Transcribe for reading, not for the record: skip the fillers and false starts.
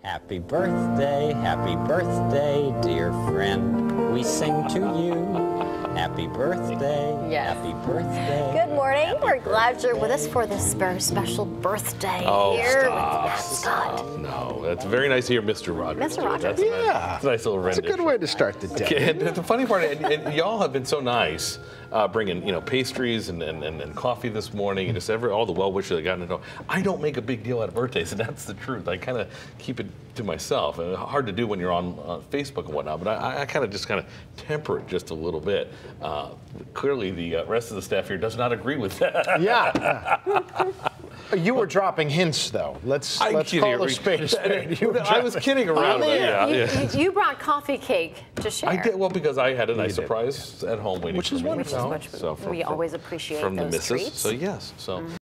Happy birthday, dear friend. We sing to you. Happy birthday, Yes. happy birthday. Good morning. Happy We're glad you're with us birthday. for this very special birthday Oh, here with stop. Matt Scott. No, that's very nice to hear Mr. Rogers. Mr. do it. Rogers. That's a nice, Yeah. that's a nice little It's a rendition. good way to start the day. And the funny part, and y'all have been so nice, bringing pastries and coffee this morning, and just all the well wishes I got to know. I don't make a big deal out of birthdays, and that's the truth. I kind of keep it to myself. And hard to do when you're on Facebook and whatnot, but I kind of temper it just a little bit. Clearly, the rest of the staff here does not agree with that. Yeah. You were dropping hints, though. Let's call a spade a spade. You were I was kidding around. Oh, but yeah. yeah. You brought coffee cake to share. I did, well, because I had a nice surprise at home waiting Which for is me. wonderful. Which is So we always appreciate from the those missus. treats. So yes. So